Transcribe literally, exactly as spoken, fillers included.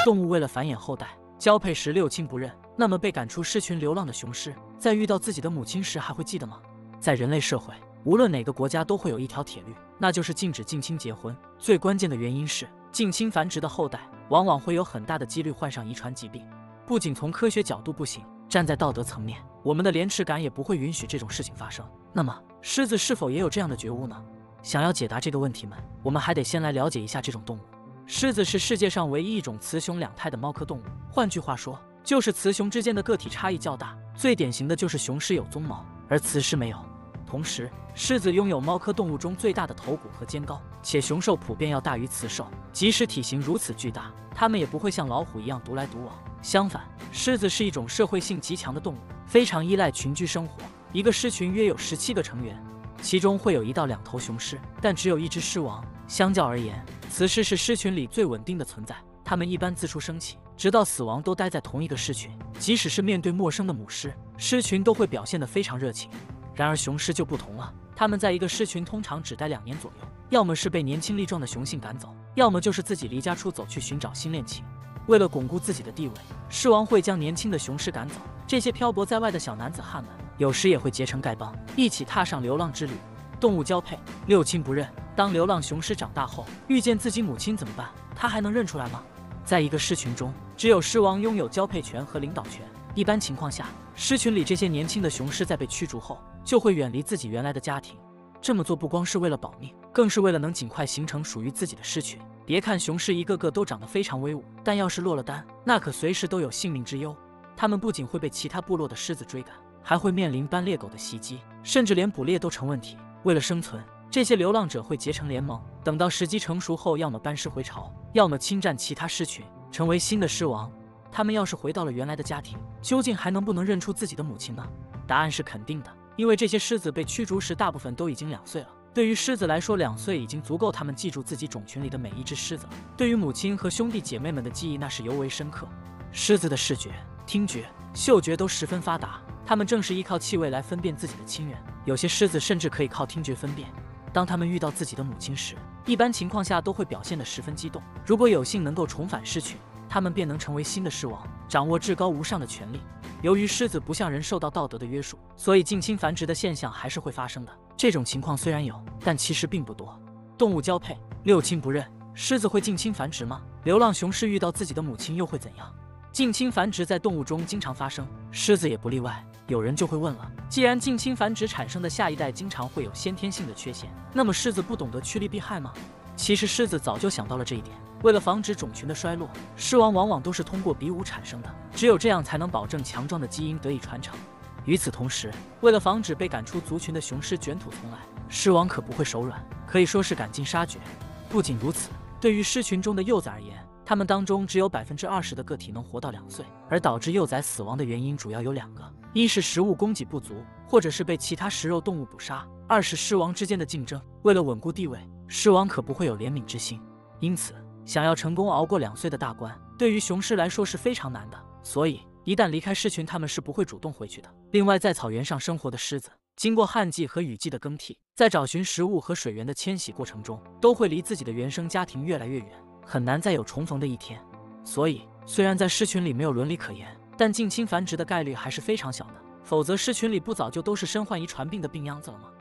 动物为了繁衍后代，交配时六亲不认，那么被赶出狮群流浪的雄狮，在遇到自己的母亲时还会记得吗？在人类社会，无论哪个国家都会有一条铁律，那就是禁止近亲结婚。最关键的原因是，近亲繁殖的后代往往会有很大的几率患上遗传疾病。不仅从科学角度不行，站在道德层面，我们的廉耻感也不会允许这种事情发生。那么，狮子是否也有这样的觉悟呢？想要解答这个问题们，我们还得先来了解一下这种动物。狮子是世界上唯一一种雌雄两态的猫科动物，换句话说，就是雌雄之间的个体差异较大。最典型的就是雄狮有鬃毛，而雌狮没有。同时，狮子拥有猫科动物中最大的头骨和肩高，且雄兽普遍要大于雌兽。即使体型如此巨大，它们也不会像老虎一样独来独往。相反，狮子是一种社会性极强的动物，非常依赖群居生活。一个狮群约有十七个成员，其中会有一到两头雄狮，但只有一只狮王。相较而言，雌狮是狮群里最稳定的存在，它们一般自出生起，直到死亡都待在同一个狮群。即使是面对陌生的母狮，狮群都会表现得非常热情。然而雄狮就不同了，它们在一个狮群通常只待两年左右，要么是被年轻力壮的雄性赶走，要么就是自己离家出走去寻找新恋情。为了巩固自己的地位，狮王会将年轻的雄狮赶走。这些漂泊在外的小男子汉们，有时也会结成丐帮，一起踏上流浪之旅。动物交配，六亲不认。当流浪雄狮长大后，遇见自己母亲怎么办？它还能认出来吗？在一个狮群中，只有狮王拥有交配权和领导权。一般情况下，狮群里这些年轻的雄狮在被驱逐后，就会远离自己原来的家庭。这么做不光是为了保命，更是为了能尽快形成属于自己的狮群。别看雄狮一个个都长得非常威武，但要是落了单，那可随时都有性命之忧。它们不仅会被其他部落的狮子追赶，还会面临斑鬣狗的袭击，甚至连捕猎都成问题。为了生存，这些流浪者会结成联盟，等到时机成熟后，要么班师回朝，要么侵占其他狮群，成为新的狮王。他们要是回到了原来的家庭，究竟还能不能认出自己的母亲呢？答案是肯定的，因为这些狮子被驱逐时，大部分都已经两岁了。对于狮子来说，两岁已经足够他们记住自己种群里的每一只狮子了。对于母亲和兄弟姐妹们的记忆，那是尤为深刻。狮子的视觉、听觉、嗅觉都十分发达，它们正是依靠气味来分辨自己的亲人。有些狮子甚至可以靠听觉分辨。当他们遇到自己的母亲时，一般情况下都会表现得十分激动。如果有幸能够重返狮群，他们便能成为新的狮王，掌握至高无上的权力。由于狮子不像人受到道德的约束，所以近亲繁殖的现象还是会发生的。这种情况虽然有，但其实并不多。动物交配，六亲不认，狮子会近亲繁殖吗？流浪雄狮遇到自己的母亲又会怎样？近亲繁殖在动物中经常发生，狮子也不例外。有人就会问了，既然近亲繁殖产生的下一代经常会有先天性的缺陷，那么狮子不懂得趋利避害吗？其实狮子早就想到了这一点。为了防止种群的衰落，狮王往往都是通过比武产生的，只有这样才能保证强壮的基因得以传承。与此同时，为了防止被赶出族群的雄狮卷土重来，狮王可不会手软，可以说是赶尽杀绝。不仅如此，对于狮群中的幼崽而言，它们当中只有百分之二十的个体能活到两岁，而导致幼崽死亡的原因主要有两个：一是食物供给不足，或者是被其他食肉动物捕杀；二是狮王之间的竞争。为了稳固地位，狮王可不会有怜悯之心，因此想要成功熬过两岁的大关，对于雄狮来说是非常难的。所以一旦离开狮群，它们是不会主动回去的。另外，在草原上生活的狮子，经过旱季和雨季的更替，在找寻食物和水源的迁徙过程中，都会离自己的原生家庭越来越远，很难再有重逢的一天。所以虽然在狮群里没有伦理可言，但近亲繁殖的概率还是非常小的，否则狮群里不早就都是身患遗传病的病秧子了吗？